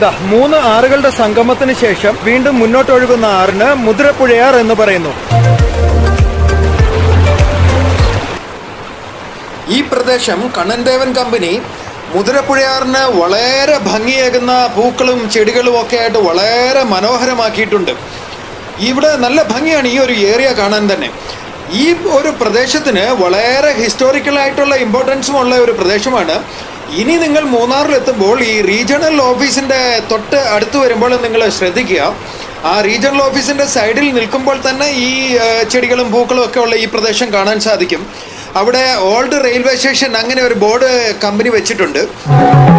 മൂന്ന് ആറുകളുടെ സംഗമത്തിന് ശേഷം വീണ്ടും മുന്നോട്ടൊഴുകുന്ന ആറിന് മുതിരപ്പുഴയാർ എന്ന് പറയുന്നു. ഈ പ്രദേശം കണ്ണൻദേവൻ കമ്പനി മുതിരപ്പുഴയാറിന് വളരെ ഭംഗിയേകുന്ന പൂക്കളും ചെടികളും ഒക്കെ ആയിട്ട് വളരെ മനോഹരമാക്കിയിട്ടുണ്ട്. ഇവിടെ നല്ല ഭംഗിയാണ് ഈ ഒരു ഏരിയ കാണാൻ തന്നെ. ഈ ഒരു പ്രദേശത്തിന് വളരെ ഹിസ്റ്റോറിക്കലായിട്ടുള്ള ഇമ്പോർട്ടൻസും ഉള്ള ഒരു പ്രദേശമാണ്. ഇനി നിങ്ങൾ മൂന്നാറിലെത്തുമ്പോൾ ഈ റീജിയണൽ ഓഫീസിൻ്റെ തൊട്ട് അടുത്ത് വരുമ്പോൾ നിങ്ങൾ ശ്രദ്ധിക്കുക. ആ റീജിയണൽ ഓഫീസിൻ്റെ സൈഡിൽ നിൽക്കുമ്പോൾ തന്നെ ഈ ചെടികളും പൂക്കളും ഒക്കെ ഉള്ള ഈ പ്രദേശം കാണാൻ സാധിക്കും. അവിടെ ഓൾഡ് റെയിൽവേ സ്റ്റേഷൻ അങ്ങനെ ഒരു ബോർഡ് കമ്പനി വെച്ചിട്ടുണ്ട്.